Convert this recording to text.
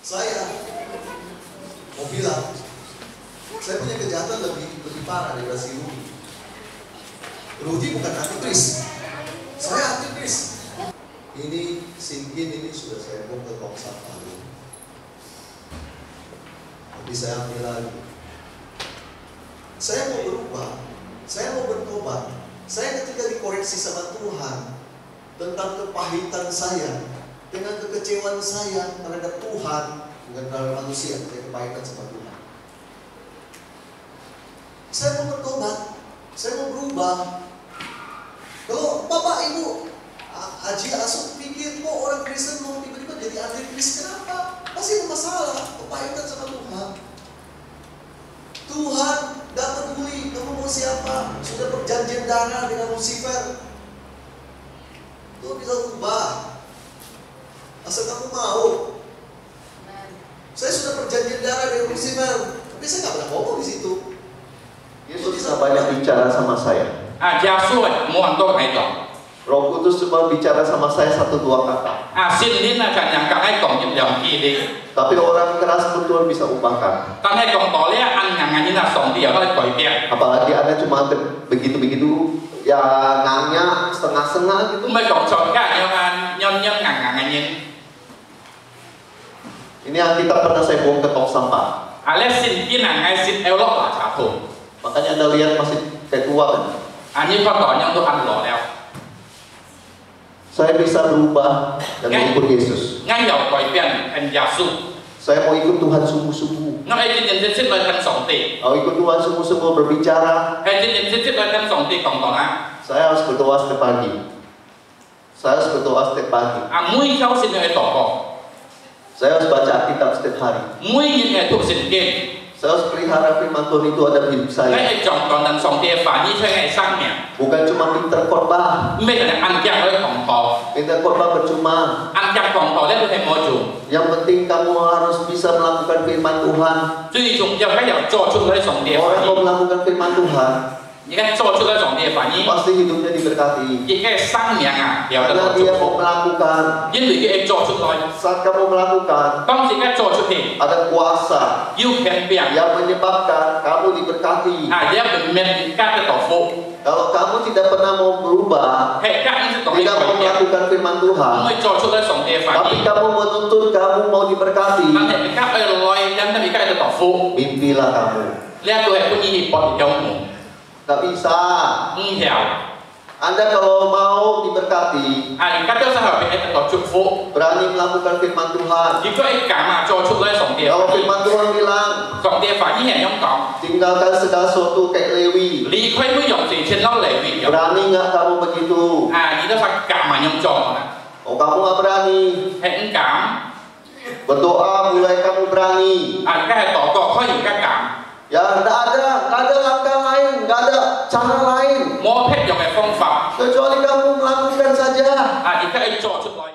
Saya mau bilang, saya punya kejahatan lebih parah daripada si Rudy. Rudy bukan antikris, saya antikris. Ini Sinkin ini sudah saya buang ke tong sampah. Tapi saya ambil lagi. Saya mau berubah, saya mau bertobat. Saya ketika dikoreksi sama Tuhan tentang kepahitan saya, dengan kekecewaan saya terhadap Tuhan, bukan terhadap manusia, saya kepahitan sama Tuhan. Saya mau bertobat, saya mau berubah. Kalau Bapak Ibu Aji Asuk pikir kok orang Kristen mau tiba-tiba jadi antikris, kenapa? Pasti ada masalah, kepahitan sama Tuhan. Tuhan gak peduli kamu mau siapa, sudah perjanjian darah dengan Lucifer. Tuhan bisa ubah asal kamu mau. Saya sudah perjanjian darah dengan Lucifer, tapi saya gak pernah ngomong di situ. Yesus bisa banyak bicara sama saya. Roh Kudus cuma bicara sama saya 1-2 kata. Tapi orang keras betul bisa ubahkan. Apalagi Anda cuma begitu-begitu, ya ngangnya setengah-setengah gitu. Ini Alkitab pernah saya buang ke tong sampah. Makanya Anda lihat masih kayak tua kan? Saya bisa berubah dan mengikut Yesus. Saya mau ikut Tuhan sungguh-sungguh. Mau ikut Tuhan sungguh-sungguh berbicara. Saya harus berdoa setiap pagi. Saya harus berdoa setiap pagi. Saya harus baca Alkitab setiap hari. Saya harus pelihara firman Tuhan itu ada di hidup saya. Bukan cuma pinter khotbah. Pinter khotbah percuma. Yang penting kamu harus bisa melakukan firman Tuhan. Orang mau melakukan firman Tuhan, pasti hidupnya diberkati. Karena dia mau melakukan. Saat kamu melakukan, ada kuasa yang menyebabkan kamu diberkati. Kalau kamu tidak pernah mau berubah, tidak mau melakukan firman Tuhan, tapi kamu menuntut kamu mau diberkati, mimpilah kamu. Tak bisa. Anda kalau mau diberkati, berani melakukan firman Tuhan. Kalau firman Tuhan bilang, tinggalkan segala sesuatu kayak Lewi. Berani nggak kamu begitu? Oh, kamu nggak berani. Berdoa mulai kamu berani. Ya, nggak ada langkah lain, nggak ada cara lain. Kecuali kamu melakukan saja.